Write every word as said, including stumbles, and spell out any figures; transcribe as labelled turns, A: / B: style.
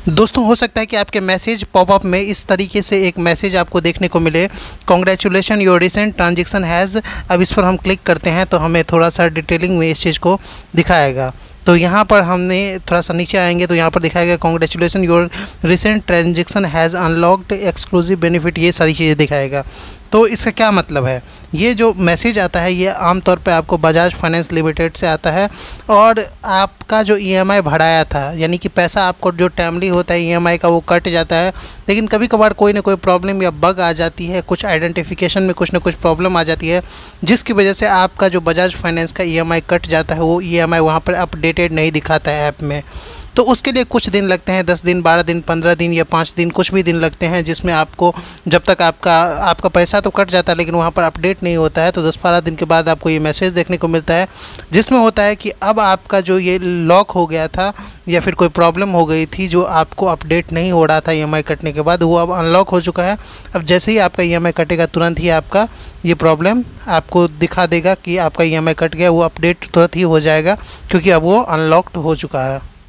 A: दोस्तों हो सकता है कि आपके मैसेज पॉपअप में इस तरीके से एक मैसेज आपको देखने को मिले, congratulation your recent transaction has. अब इस पर हम क्लिक करते हैं तो हमें थोड़ा सा डिटेलिंग में इस चीज़ को दिखाएगा। तो यहाँ पर हमने थोड़ा सा नीचे आएंगे तो यहाँ पर दिखाएगा congratulation your recent transaction has unlocked exclusive benefit, ये सारी चीज़ें दिखाएगा। तो इसका क्या मतलब है? ये जो मैसेज आता है ये आमतौर पे आपको बजाज फाइनेंस लिमिटेड से आता है और आपका जो ईएमआई भराया था, यानी कि पैसा आपको जो टाइमली होता है ईएमआई का वो कट जाता है, लेकिन कभी कभार कोई ना कोई प्रॉब्लम या बग आ जाती है, कुछ आइडेंटिफिकेशन में कुछ ना कुछ प्रॉब्लम आ जाती है, जिसकी वजह से आपका जो बजाज फाइनेंस का ईएमआई कट जाता है, वो ईएमआई वहाँ पर अपडेटेड नहीं दिखाता है ऐप में। तो उसके लिए कुछ दिन लगते हैं, दस दिन, बारह दिन, पंद्रह दिन या पाँच दिन, कुछ भी दिन लगते हैं, जिसमें आपको जब तक आपका आपका पैसा तो कट जाता है लेकिन वहाँ पर अपडेट नहीं होता है। तो दस बारह दिन के बाद आपको ये मैसेज देखने को मिलता है जिसमें होता है कि अब आपका जो ये लॉक हो गया था या फिर कोई प्रॉब्लम हो गई थी जो आपको अपडेट नहीं हो रहा था ईएमआई कटने के बाद, वो अब अनलॉक हो चुका है। अब जैसे ही आपका ईएमआई कटेगा तुरंत ही आपका ये प्रॉब्लम आपको दिखा देगा कि आपका ईएमआई कट गया, वो अपडेट तुरंत ही हो जाएगा क्योंकि अब वो अनलॉक्ड हो चुका है।